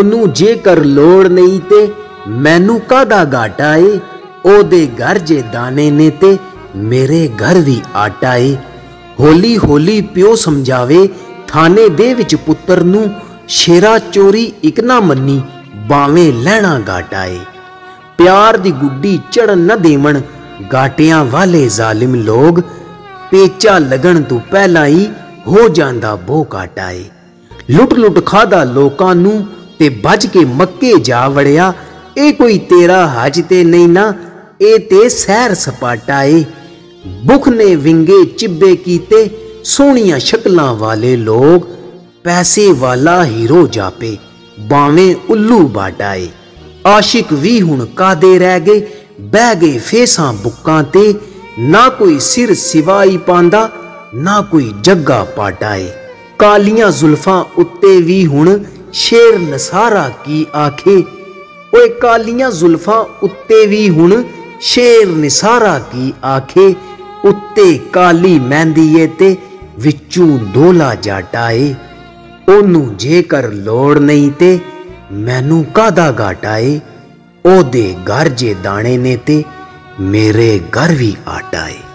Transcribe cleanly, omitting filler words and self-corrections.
ओनू जेकर लोड़ नहीं ते मैनू कादा घाटा ए। ओदे घर जे दाने ने ते मेरे घर भी आटा ए। होली होली प्यो समझावे थाने दे विच पुत्तर नू, शेरा चोरी इक ना मन्नी बावें लैना घाटा ए। प्यार दी गुड्डी चढ़न न देवन घाटियां वाले जालिम लोग, पेचा लगन तो पहला ही हो जांदा बो घाटा ए। लुट लुट खादा लोकां नू ते भज के मक्के जा वड़िया, ए कोई तेरा हज ते नहीं ना, ए ते सैर सपाटा ए। बुख ने विंगे चिब्बे कीते सोहणियां शक्लां वाले लोग, पैसे वाला हीरो जापे बावें उल्लू बाटा ए। आशिक भी हुण कादे रह गए बह गए फेसां बुक्कां ते, ना कोई सिर सिवाई पांदा ना कोई जग्गा पाटा ए। कालियां जुल्फां उत्ते भी हुण शेर नसारा की आखे, ओए कालियां जुल्फां उत्ते भी हुण शेर निसारा की आखे। उत्ते काली मेहंदी ए ते विचूं डोला जाटा ए। ओनू जेकर लोड़ नहीं ते मैनू कादा घाटा ए। ओदे घर जे दाने ने ते मेरे घर भी आटा ए।